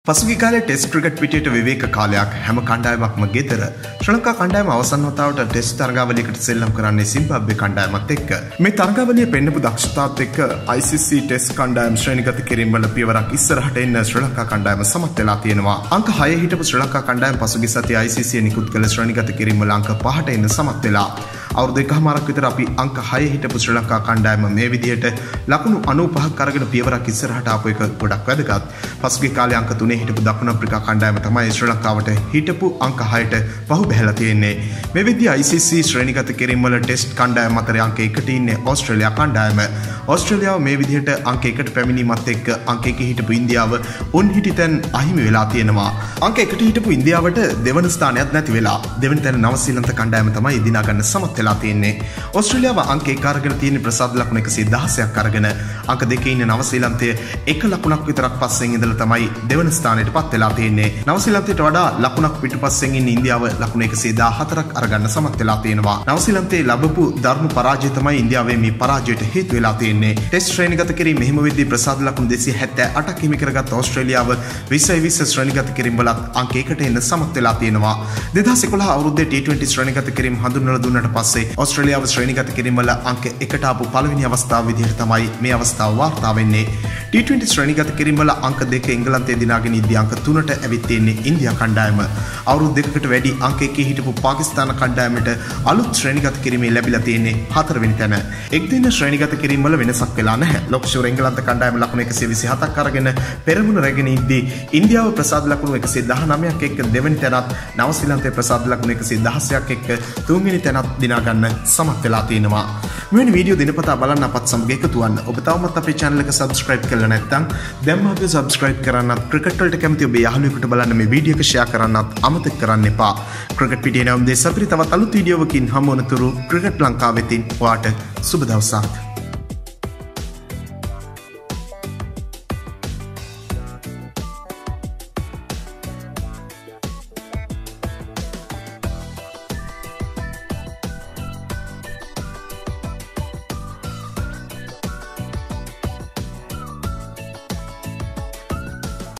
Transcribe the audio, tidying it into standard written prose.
පසුගිය කාලේ test cricket පිටියට විවේක කාලයක් හැම කණ්ඩායමක්ම ගෙදර ශ්‍රී ලංකා කණ්ඩායම අවසන් වතාවට ටෙස්ට් තරගාවලියකට සෙල්ලම් කරන්නේ සිම්බාබ්වේ කණ්ඩායමත් එක්ක. මේ තරගාවලිය පෙන්නපු දක්ෂතාවත් එක්ක ICC ටෙස්ට් කණ්ඩායම ශ්‍රේණිගත කිරීම වල පියවරක් ඉස්සරහට එන්න ශ්‍රී ලංකා කණ්ඩායම සමත් වෙලා තියෙනවා. අංක 6 හිටපු ශ්‍රී ලංකා කණ්ඩායම පසුගිය සතියේ ICC නිකුත් කළ ශ්‍රේණිගත කිරීම වල අංක 5ට එන්න සමත් වෙලා. අවුරුදු එකමාරක් විතර අපි අංක 6 හිටපු ශ්‍රී ලංකා කණ්ඩායම මේ විදිහට ලකුණු 95ක් අරගෙන පියවරක් ඉස්සරහට ආපු එක ගොඩක් වැදගත්. පසුගිය කාලේ අංක 3 හිටපු දකුණු අප්‍රිකා කණ්ඩායම තමයි ශ්‍රී ලංකාවට හිටපු අංක 6ට පහු බැහැලා තියෙන්නේ. මේ විදිහේ ICC ශ්‍රේණිගත කිරීම වල ටෙස්ට් කණ්ඩායම අතර අංක 1ට ඉන්නේ ඕස්ට්‍රේලියා කණ්ඩායම. ඕස්ට්‍රේලියාව මේ විදිහට අංක 1ට පැමිණීමත් එක්ක අංක 1 හිටපු ඉන්දියාව උන් හිටිතෙන් අහිමි වෙලා තියෙනවා. අංක 1ට හිටපු ඉන්දියාවට දෙවන ස්ථානයක් නැති වෙලා දෙවන තැන නවසීලන්ත කණ්ඩායම තමයි දිනා ගන්න සමත් වෙලා තියෙන්නේ. ඕස්ට්‍රේලියාව අංක 1 අරගෙන තියෙන ප්‍රසාද ලකුණු 116ක් අරගෙන අංක 2 ඉන්න නවසීලන්තය එක ලකුණක් විතරක් පස්සෙන් ඉඳලා තමයි දෙවන ස්ථානයට පත් වෙලා තියෙන්නේ. නවසීලන්තයට වඩා ලකුණක් පිටුපස්සෙන් ඉන්න ඉන්දියාව ලකුණු 114ක් අරගන්න සමත් වෙලා තියෙනවා. නවසීලන්තයේ ලැබපු දරුණු පරාජය තමයි ඉන්දියාවේ මේ පරාජයට හේතු වෙලා තියෙන්නේ. ටෙස්ට් ශ්‍රේණිගත කිරීම මෙහිම වෙද්දී ප්‍රසාද ලකුණු 278ක් හිමි කරගත් ඕස්ට්‍රේලියාව 2020 ශ්‍රේණිගත කිරීම වල අංක 1ට එන්න සමත් වෙලා තියෙනවා. 2011 අවුරුද්දේ T20 ශ්‍රේණිගත කිරීම හඳුන්වලා දුන්නට පස්සේ ඕස්ට්‍රේලියාව ශ්‍රේණිගත කිරීම වල අංක 1ට ආපු පළවෙනි අවස්ථාව විදිහට තමයි මේ අවස්ථාව වාර්තා වෙන්නේ. T20 ශ්‍රේණිගත කිරීම වල අංක 2 එංගලන්තයේ දිනාගෙන ඉද්දී අංක 3ට ඇවිත් තියෙන්නේ ඉන්දියා කණ්ඩායම. අවුරුදු දෙකකට වැඩි අංක 1 හිටපු පාකිස්තාන කණ්ඩායමට අලුත් ශ්‍රේණිගත කිරීමේ ලැබිලා තියෙන්නේ 4 වෙනි තැන. එක් දින ශ්‍රේණිගත කිරීම වල වෙනසක් වෙලා නැහැ. ලොක්ෂෝර එංගලන්ත කණ්ඩායම ලකුණු 127ක් අරගෙන පෙරමුණ රැගෙන ඉද්දී ඉන්දියාව ප්‍රසාද ලකුණු 119ක් එක්ක දෙවෙනි තැනත් නවසීලන්තයේ ප්‍රසාද ලකුණු 116ක් එක්ක තුන්වෙනි තැනත් දිනා ගන්න සමත් වෙලා තියෙනවා. මෙවැනි වීඩියෝ දිනපතා බලන්න අපත් සමග එකතු වන්න. ඔබ තවමත් අපේ channel එක subscribe කරලා නැත්නම් දැන්ම අපිව subscribe කරන්නත් ක්‍රිකට් වලට කැමති ඔබේ යාළුවෙකුට බලන්න මේ වීඩියෝ එක share කරන්නත් අමතක කරන්න එපා. ක්‍රිකට් පිටියේ නම් දෙස අපිට තවත් අලුත් වීඩියෝවකින් හමු වනතුරු ක්‍රිකට් ලංකාවෙතින් ඔයාට සුබ දවසක්.